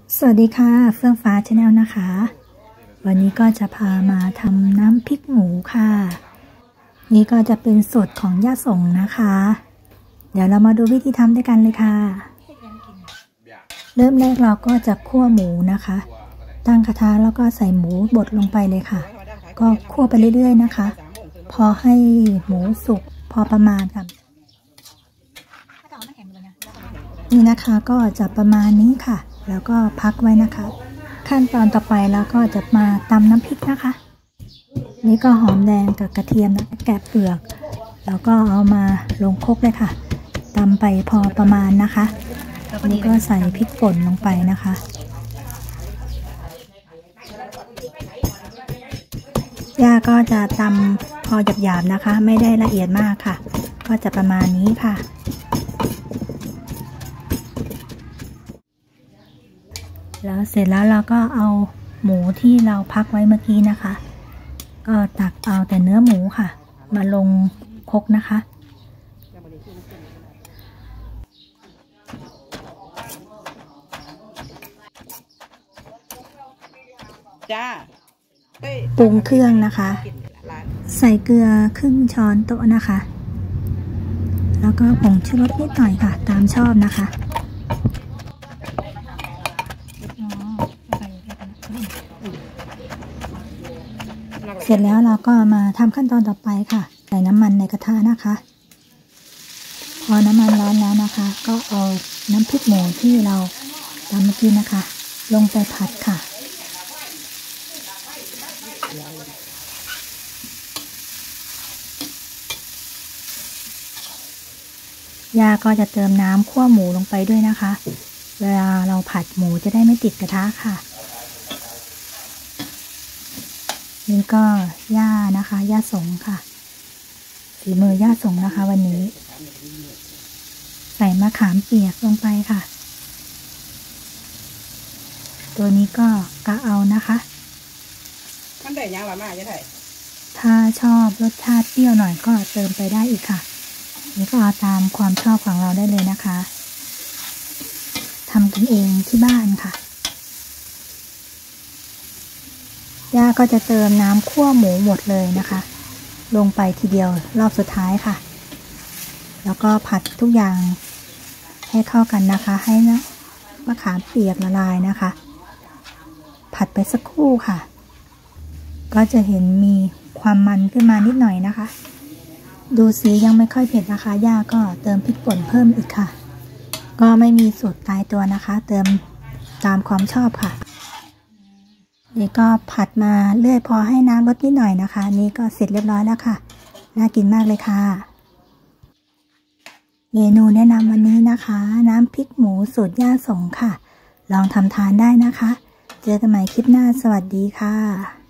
สวัสดีค่ะเฟื่องฟ้าชาแนลนะคะวันนี้ก็จะพามาทำน้ำพริกหมูค่ะนี่ก็จะเป็นสูตรของย่าสงนะคะเดี๋ยวเรามาดูวิธีทำด้วยกันเลยค่ะเริ่มแรกเราก็จะคั่วหมูนะคะตั้งกระทะแล้วก็ใส่หมูบดลงไปเลยค่ะก็คั่วไปเรื่อยๆนะคะพอให้หมูสุกพอประมาณค่ะนี่นะคะก็จะประมาณนี้ค่ะแล้วก็พักไว้นะคะขั้นตอนต่อไปแล้วก็จะมาตำน้ำพริกนะคะนี่ก็หอมแดงกับกระเทียมนะแกะเปลือกแล้วก็เอามาลงครกเลยค่ะตำไปพอประมาณนะคะนี่ก็ใส่พริกป่นลงไปนะคะย่าก็จะตำพอหยาบๆนะคะไม่ได้ละเอียดมากค่ะก็จะประมาณนี้ค่ะแล้วเสร็จแล้วเราก็เอาหมูที่เราพักไว้เมื่อกี้นะคะก็ตักเอาแต่เนื้อหมูค่ะมาลงครกนะคะจ้าปรุงเครื่องนะคะใส่เกลือครึ่งช้อนโต๊ะนะคะแล้วก็ผงชูรสนิดหน่อยค่ะตามชอบนะคะเสร็จแล้วเราก็มาทำขั้นตอนต่อไปค่ะใส่น้ำมันในกระทะนะคะพอน้ำมันร้อนแล้วนะคะก็เอาน้ำพริกหมูที่เราทำเมื่อกี้นะคะลงไปผัดค่ะย่าก็จะเติมน้ำคั่วหมูลงไปด้วยนะคะเวลาเราผัดหมูจะได้ไม่ติดกระทะค่ะนี่ก็ย่านะคะย่าสงค่ะฝีมือย่าสงนะคะวันนี้ใส่มะขามเปียกลงไปค่ะตัวนี้ก็กะเอานะคะมันได้ยังหรอมาจะได้ถ้าชอบรสชาติเปรี้ยวหน่อยก็เติมไปได้อีกค่ะนี่ก็เอาตามความชอบของเราได้เลยนะคะทำกันเองที่บ้านค่ะย่าก็จะเติมน้ำคั่วหมูหมดเลยนะคะลงไปทีเดียวรอบสุดท้ายค่ะแล้วก็ผัดทุกอย่างให้เข้ากันนะคะให้มะขามเปียกละลายนะคะผัดไปสักครู่ค่ะก็จะเห็นมีความมันขึ้นมานิดหน่อยนะคะดูสียังไม่ค่อยเผ็ดนะคะย่าก็เติมพริกป่นเพิ่มอีกค่ะก็ไม่มีสูตรตายตัวนะคะเติมตามความชอบค่ะนี่ก็ผัดมาเรื่อยพอให้น้ำลดนิดหน่อยนะคะนี่ก็เสร็จเรียบร้อยแล้วค่ะน่ากินมากเลยค่ะเมนูแนะนำวันนี้นะคะน้ำพริกหมูสูตรย่าสงค่ะลองทำทานได้นะคะเจอกันใหม่คลิปหน้าสวัสดีค่ะ